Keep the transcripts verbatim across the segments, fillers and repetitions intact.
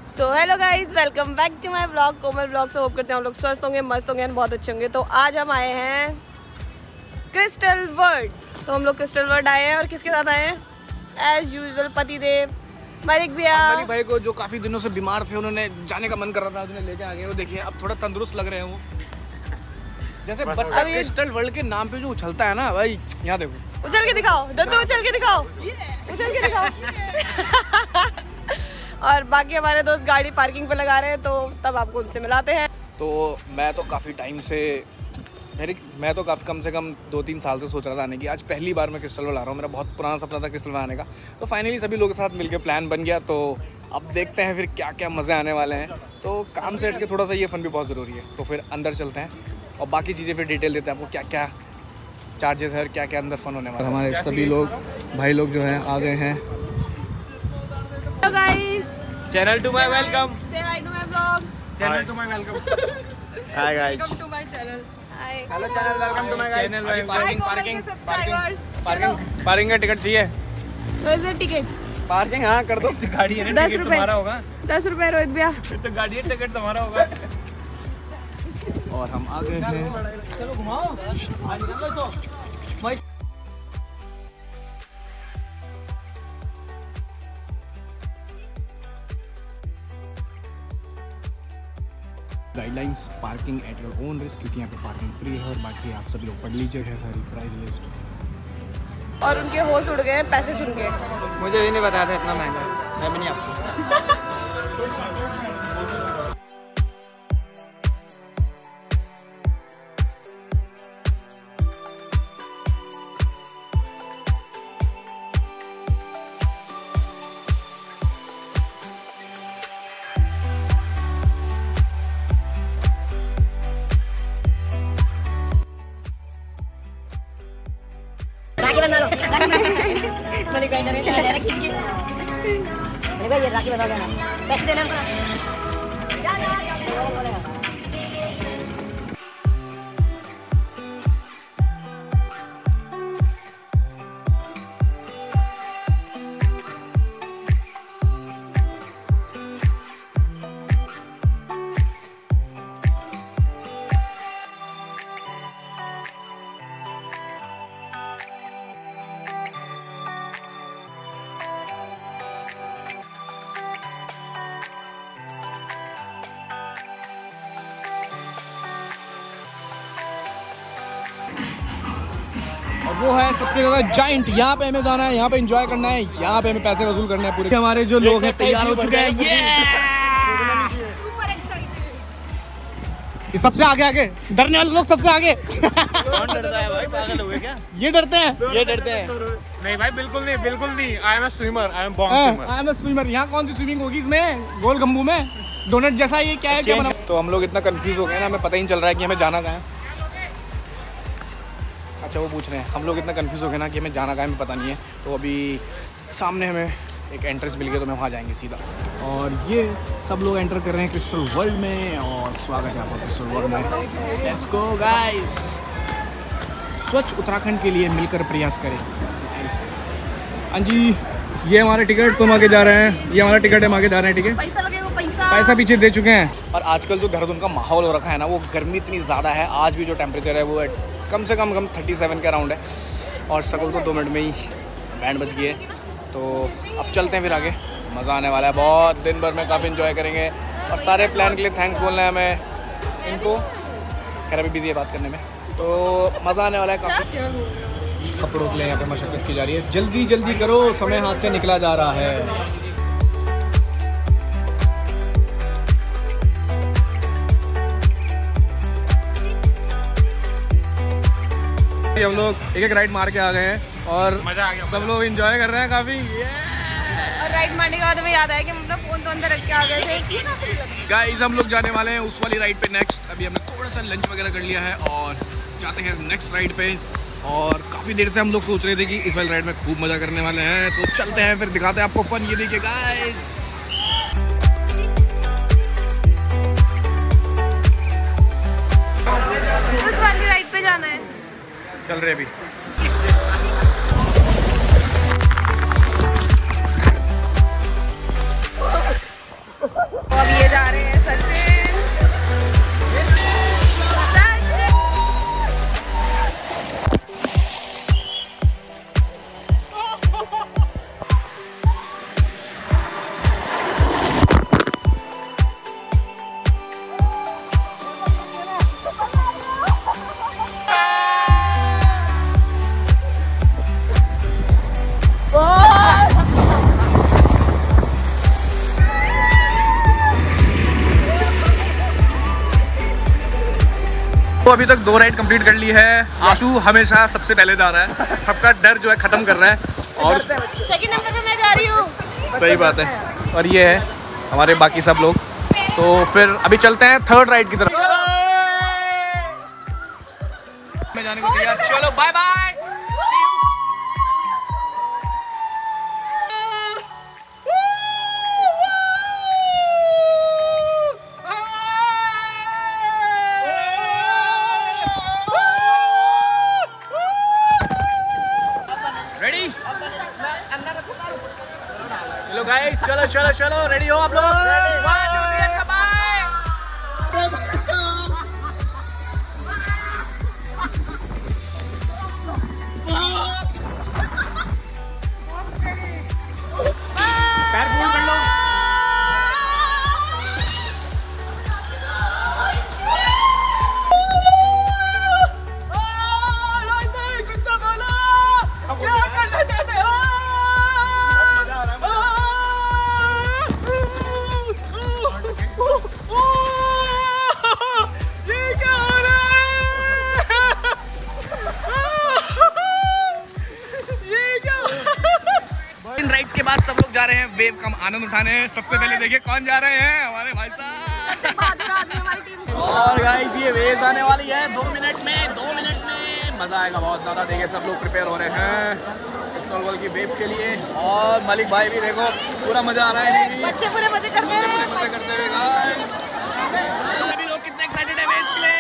So hello guys, welcome back to my blog Komal blog. से hope करते हैं हम लोग स्वस्थ होंगे, मस्त होंगे, बहुत अच्छे होंगे। तो आज हम आए हैं क्रिस्टल वर्ल्ड। तो हम लोग क्रिस्टल वर्ल्ड आए हैं और किसके साथ आए हैं? एज यूजुअल पति देव, मलिक भैया, मलिक भाई को जो काफी दिनों से बीमार थे, उन्होंने जाने का मन कर रहा था, उन्हें लेके आ गए। वो देखिए अब थोड़ा तंदुरुस्त लग रहे हैं वो। जैसे बच्चा क्रिस्टल वर्ल्ड के नाम पे जो उछलता है ना भाई, यहाँ देखो, उछल के दिखाओ दद्दू, उछल के दिखाओ, उछल के दिखाओ। और बाकी हमारे दोस्त गाड़ी पार्किंग पे लगा रहे हैं, तो तब आपको उनसे मिलाते हैं। तो मैं तो काफ़ी टाइम से मेरी मैं तो काफ़ी कम से कम दो तीन साल से सोच रहा था आने की। आज पहली बार मैं क्रिस्टल वर्ल्ड आ रहा हूँ। मेरा बहुत पुराना सपना था क्रिस्टल वर्ल्ड आने का। तो फाइनली सभी लोगों के साथ मिलकर प्लान बन गया। तो अब देखते हैं फिर क्या क्या मज़े आने वाले हैं। तो काम से हट के थोड़ा सा ये फ़न भी बहुत ज़रूरी है। तो फिर अंदर चलते हैं और बाकी चीज़ें फिर डिटेल देते हैं आपको, क्या क्या चार्जेस है और क्या क्या अंदर फ़न होने वाला है। हमारे सभी लोग भाई लोग जो हैं आ गए हैं। Hello guys, channel to my welcome, से hi to my blog, channel to my welcome, hi guys, welcome to my channel, hi hello channel, welcome to my channel. Parking parking subscribers, parking parking का ticket चाहिए। Rohit ticket parking हाँ कर दो। गाड़ी है ना, ticket तुम्हारा होगा। दस रुपए रोहित भैया, फिर तो गाड़ी है, टिकट तुम्हारा होगा। और हम आ गए हैं। चलो घुमाओ, आज निकल लो भाई। Guidelines parking at your own risk, क्योंकि यहाँ पे पार्किंग फ्री है। और बाकी आप सभी लोग पढ़ लीजिए सारी प्राइस लिस्ट। और उनके होश उड़ गए पैसे सुन के। मुझे भी नहीं बताया था इतना महंगा, मैं भी नहीं आपको। राखी बना लो, मलिक भाई ने कहा खींच के मेरे भाई ये राखी बना देना, पैसे देना बोलेगा। और वो है सबसे ज़्यादा जाइंट। यहाँ पे हमें जाना है, यहाँ पे एंजॉय करना है, यहाँ पे हमें पैसे वसूल करने हैं पूरे। हमारे जो लोग हैं तैयार हो चुके हैं। ये सबसे आगे आगे डरने वाले लोग सबसे आगे। कौन डरता है भाई, पागल हुए क्या? ये डरते हैं, ये डरते हैं। नहीं भाई, बिल्कुल नहीं, बिल्कुल नहीं। I am a swimmer, I am born swimmer. I am a swimmer. यहाँ कौन सी स्विमिंग होगी इसमें? गोल गम्बू में डोनट जैसा ये क्या है, क्या बना? तो हम लोग इतना कंफ्यूज हो गए ना, हमें पता ही नहीं चल रहा है कि हमें जाना कहाँ है। अच्छा वो पूछ रहे हैं, हम लोग इतना कंफ्यूज हो गए ना कि हमें जाना कहाँ है, हमें पता नहीं है। तो अभी सामने हमें एक एंट्रेंस मिल गया, तो मैं वहाँ जाएंगे सीधा। और ये सब लोग एंटर कर रहे हैं क्रिस्टल वर्ल्ड में, और स्वागत है आपका क्रिस्टल वर्ल्ड में। Let's go guys. स्वच्छ उत्तराखंड के लिए मिलकर प्रयास करें। हाँ जी, ये हमारे टिकट, तुम आगे जा रहे हैं। ये हमारा टिकट है, हम आगे जा रहे हैं। ठीक है, पैसा लगेगा, पैसा पैसा पीछे दे चुके हैं। और आजकल जो देहरादून का माहौल हो रखा है ना, वो गर्मी इतनी ज़्यादा है। आज भी जो टेम्परेचर है वो कम से कम कम थर्टी सेवन के अराउंड है। और सकल तो दो मिनट में ही बैंड बज गई है। तो अब चलते हैं फिर आगे, मज़ा आने वाला है बहुत। दिन भर में काफ़ी इन्जॉय करेंगे। और सारे प्लान के लिए थैंक्स बोलना है हमें इनको। खैर अभी बिजी है बात करने में। तो मज़ा आने वाला है काफ़ी। कपड़ों के लिए यहाँ पे मशक्क़त की जा रही है। जल्दी जल्दी करो, समय हाथ से निकला जा रहा है। हम लोग एक एक राइड मार के आ गए हैं और मजा आ गया। सब लोग एंजॉय कर रहे हैं काफ़ी। और राइड मारने के बाद हमें याद आया कि मतलब फोन तो अंदर रख के आ गए थे। गाइस हम लोग जाने वाले हैं उस वाली राइड पे नेक्स्ट। अभी हमने थोड़ा सा लंच वगैरह कर लिया है और जाते हैं नेक्स्ट राइड पे। और काफ़ी देर से हम लोग सोच रहे थे कि इस वाली राइड में खूब मज़ा करने वाले हैं। तो चलते हैं फिर, दिखाते हैं आपको फन। ये देखिए गाइस, उस वाली राइड पे जाना है। चल रहे अभी। तो अभी तक दो राइड कंप्लीट कर ली है। आशु हमेशा सबसे पहले जा रहा है, सबका डर जो है खत्म कर रहा है और सेकंड नंबर पे मैं जा रही हूँ। सही बात है। और ये है हमारे बाकी सब लोग। तो फिर अभी चलते हैं थर्ड राइड की तरफ। मैं जाने को तैयार। चलो बाय बाय। रेडी? चलो गाइस, चलो चलो चलो, रेडी हो आप लोग? पैर पूल कर लो। राइड्स के बाद सब लोग जा रहे हैं वेव का आनंद उठाने। सबसे पहले देखिए कौन जा रहे हैं, हमारे भाई साहब। और गाइस ये वेव आने वाली है दो मिनट में, दो मिनट में मजा आएगा बहुत ज्यादा। देखिए सब लोग प्रिपेयर हो रहे हैं क्रिस्टल की वेव के लिए। और मलिक भाई भी देखो पूरा मजा आ रहा है, बच्चे पूरे मजे करते हैं, मजे करते हुए गाइस। सभी लोग कितने एक्साइटेड है वेव के लिए।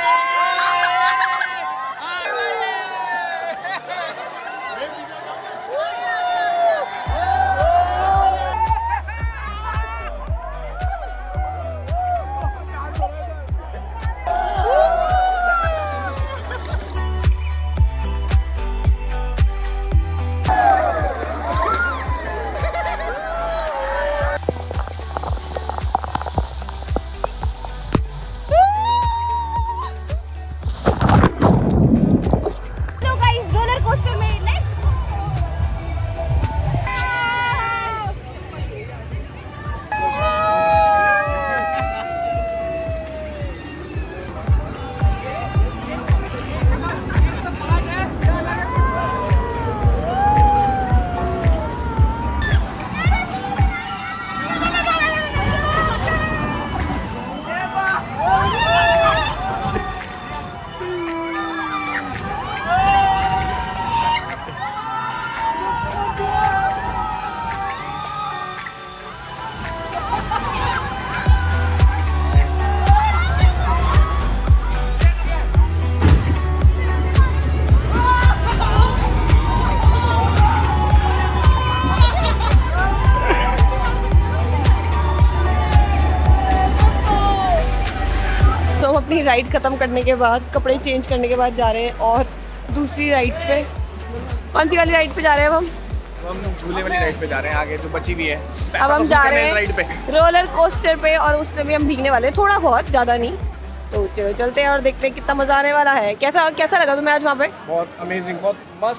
अपनी राइड खत्म करने के बाद, कपड़े चेंज करने के बाद जा रहे हैं और दूसरी राइड्स पे। कौन सी वाली राइड पे जा रहे हैं अब हम? हम झूले वाली राइड पे जा रहे हैं, आगे जो बची हुई है। अब हम जा रहे हैं रोलर कोस्टर पे और उसमें भी हम भीगने वाले हैं, थोड़ा बहुत, ज़्यादा नहीं। तो चलो चलते हैं और देखते हैं कितना मज़ा आने वाला है। कैसा कैसा लगा तुम्हें आज वहाँ पे? बहुत अमेजिंग, बहुत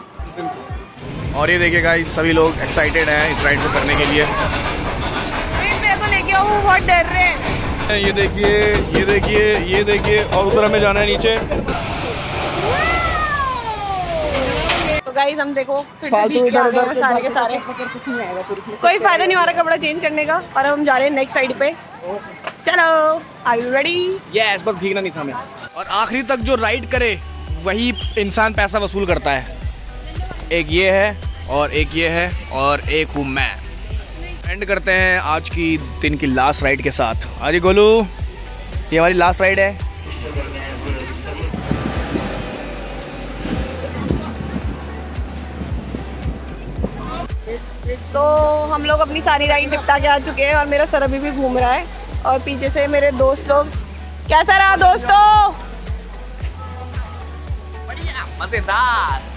मस्त। और ये देखिए गाइस सभी लोग एक्साइटेड हैं इस राइड को करने के लिए। मेरे को लेके आओ, बहुत डर रहे हैं। ये देखिए ये देखिए ये देखिए और उधर हमें जाना है नीचे। तो गाइस हम देखो फिर से भीग के आ गए हैं सारे के सारे। कोई फायदा नहीं हो रहा कपड़ा चेंज करने का। और अब हम जा रहे हैं नेक्स्ट राइड पे। चलो, आर यू रेडी? यस, बस भीगना नहीं था हमें। और आखिरी तक जो राइड करे वही इंसान पैसा वसूल करता है। एक ये है और एक ये है और एक हूँ मैं। एंड करते हैं आज की दिन की लास्ट राइड के साथ। आज गोलू, ये हमारी लास्ट राइड है। तो हम लोग अपनी सारी राइड निपटा के आ चुके हैं और मेरा सर अभी भी घूम रहा है और पीछे से मेरे दोस्त लोग। कैसा रहा दोस्तों? बढ़िया, मजेदार।